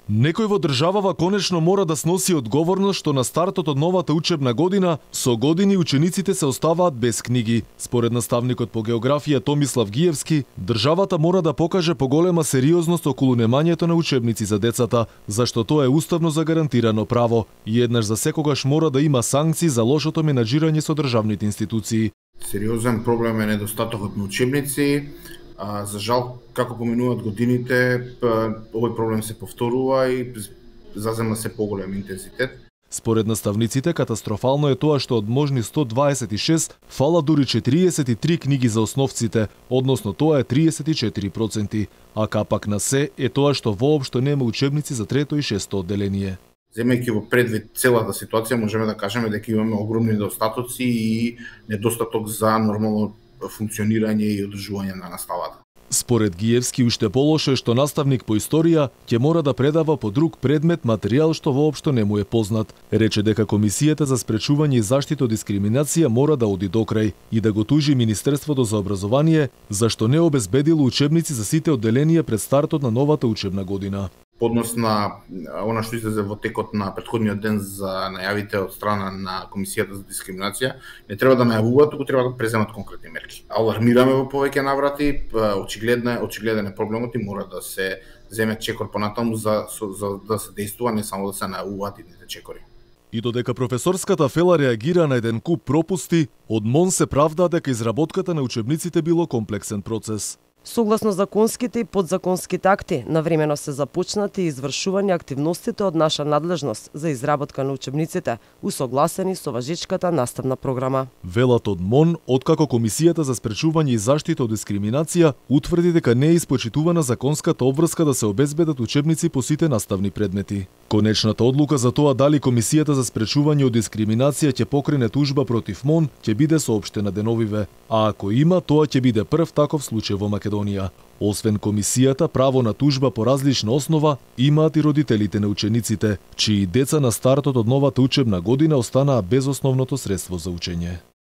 Некој во државава конечно мора да сноси одговорност што на стартот од новата учебна година со години учениците се оставаат без книги. Според наставникот по географија Томислав Гиевски, државата мора да покаже поголема сериозност околу немањето на учебници за децата, зашто тоа е уставно загарантирано право и еднаш за секогаш мора да има санкции за лошото менаџирање со државните институции. Сериозен проблем е недостатокот на учебници. За жал, како поминуваат годините, овој проблем се повторува и зазема се поголем интензитет. Според наставниците, катастрофално е тоа што од можни 126 фала дури 43 книги за основците, односно тоа е 34%, а капак на се е тоа што воопшто нема учебници за трето и шесто одделение. Земејќи во предвид целата ситуација, можеме да кажеме дека имаме огромни недостатоци и недостаток за нормално функционирање и одржување на наставата. Според Гиевски, уште полошо е што наставник по историја ќе мора да предава по друг предмет материјал што воопшто не му е познат. Рече дека Комисијата за спречување и заштита од дискриминација мора да оди до крај и да го тужи Министерството за образование зашто не обезбедило учебници за сите одделенија пред стартот на новата учебна година. Поднос на она што излезе во текот на претходниот ден за најавите од страна на Комисијата за дискриминација, не треба да најавуваат, туку треба да преземат конкретни мерки. Алармираме во повеќе наврати, очигледен е проблемот и мора да се земе чекор понатаму за да се действува, не само да се најавуваат идните чекори. И додека професорската фела реагира на еден куп пропусти, од МОН се правда дека изработката на учебниците било комплексен процес. Согласно законските и подзаконските акти, навремено се започнати и извршување активностите од наша надлежност за изработка на учебниците, усогласени со важичката наставна програма. Велат од МОН, откако Комисијата за спречување и заштита од дискриминација утврди дека не е испочитувана законската обврска да се обезбедат учебници по сите наставни предмети. Конечната одлука за тоа дали Комисијата за спречување од дискриминација ќе покрене тужба против МОН ќе биде соопштена деновиве, а ако има, тоа ќе биде прв таков случај во Македонија. Освен Комисијата, право на тужба по различна основа имаат и родителите на учениците, чии деца на стартот од новата учебна година останаа без основното средство за учење.